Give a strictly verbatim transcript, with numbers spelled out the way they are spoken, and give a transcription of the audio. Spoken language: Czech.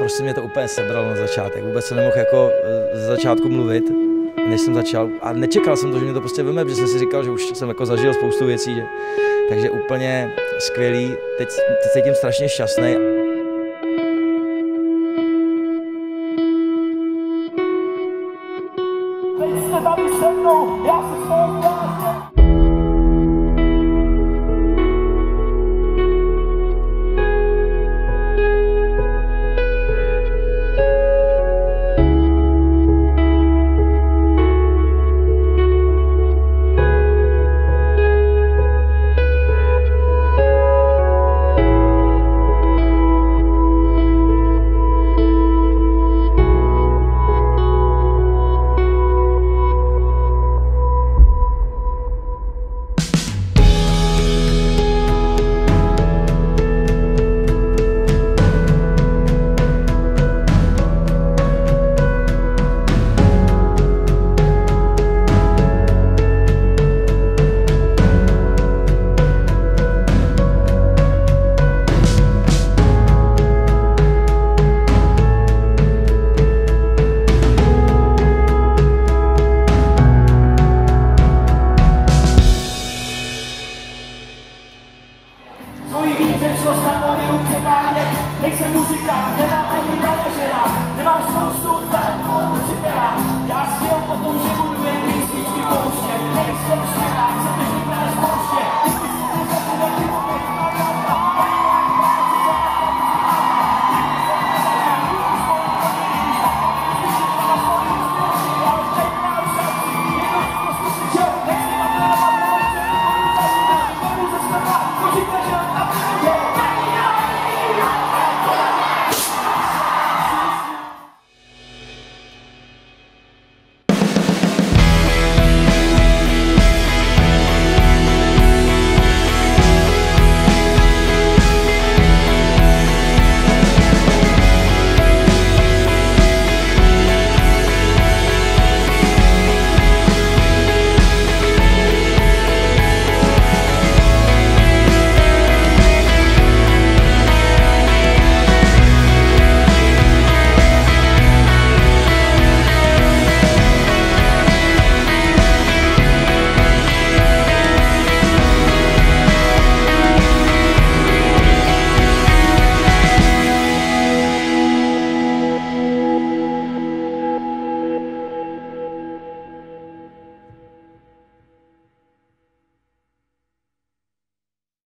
prostě mě to úplně sebralo na začátek. Vůbec jsem nemohl jako z začátku mluvit, než jsem začal. A nečekal jsem to, že mě to prostě veme, protože jsem si říkal, že už jsem jako zažil spoustu věcí. Že... Takže úplně skvělý, teď, teď cítím strašně šťastný. Teď jste tady se mnou, já se z toho